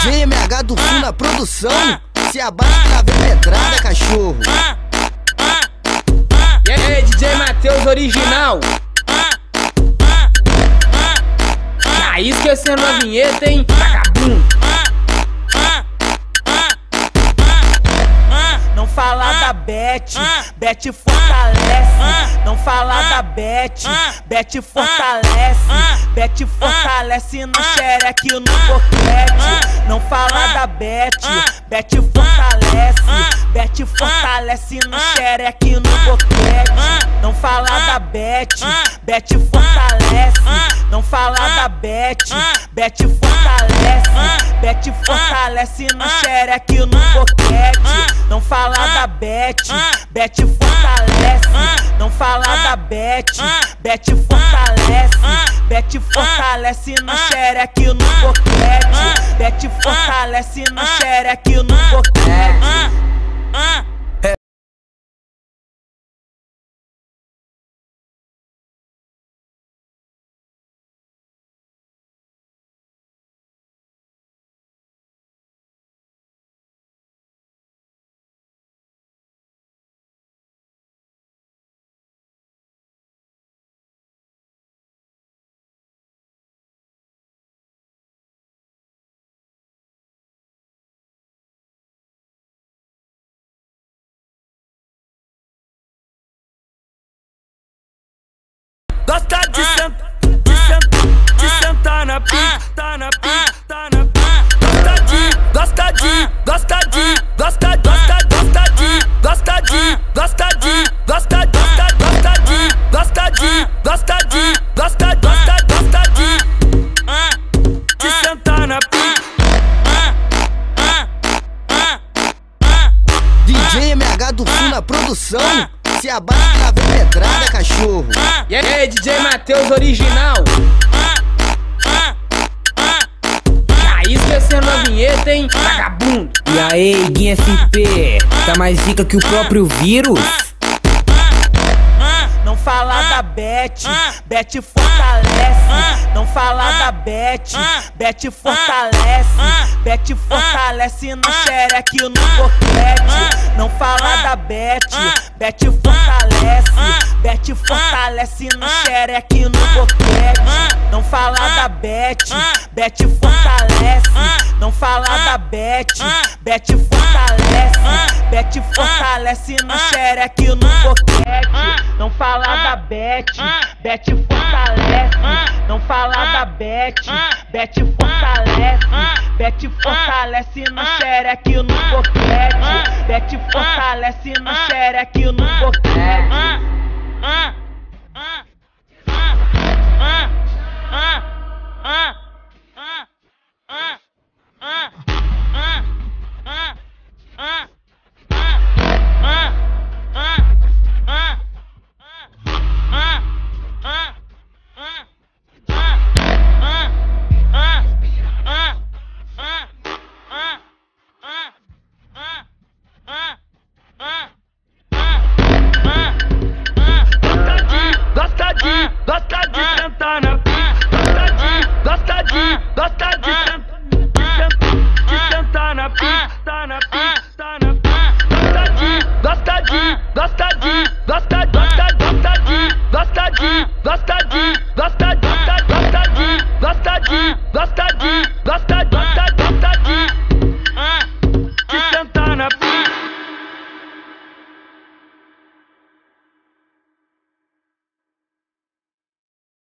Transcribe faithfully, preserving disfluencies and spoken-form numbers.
J M H do Sul na produção. Se abaixa na vem pedrada, cachorro. E aí, D J Matheus original. Já esquecendo a vinheta, hein, vagabundo. Não fala da Bet, Bet fortalece. Não fala da Bet, Bet fortalece. Bet fortalece no xereque, no boquete. Não fala da Bet, Bet fortalece. Bet fortalece no xereque, no boquete. Não fala da Bet, Bet fortalece. Não fala da Bet, Bet fortalece. Bet fortalece no xereque, no boquete. Não fala da Bet, Bet fortalece. Não fala da Bet, Bet fortalece. Bet fortalece no xereque, no boquete. Bet fortalece no xereque, no boquete. Gosta de sentar, de sentar, de sentar na pica, tá na pica, tá na pica. Gosta de, gosta de, gosta de, gosta, gosta, gosta de, gosta de, gosta de, gosta, gosta, gosta de, gosta de, gosta de, gosta, gosta, gosta de, de sentar na pica. D J M H do Sul na produção. Se abaixa na vem pedrada, cachorro. E aí, D J Matheus original. Já esquecendo a vinheta, hein, vagabundo. E aí, Guinha S P, tá mais zica que o próprio vírus? Não fala da Bet, Bet fortalece. Não fala da Bet, Bet fortalece. Bet fortalece no xereque, no boquete. Não fala da Bet, Bet fortalece. Bet fortalece no xereque, no boquete. Não fala da Bet, Bet fortalece. Não fala da Bet, Bet fortalece. Bet fortalece no xereque, no boquete. Não fala da Bet, Bet fortalece. Não fala da Bet, Bet fortalece. Bet fortalece no xereque, no boquete. Bet fortalece no xereque, no boquete. Gosta de, gosta de sentar na pica. Gosta de, gosta de, gosta de sentar, de sentar na pica, tá na pica, tá na pica. Gosta de, gosta de, gosta de, gosta, gosta de, gosta de, gosta de, gosta, gosta, gosta de, gosta de, gosta de, gosta, gosta, gosta de.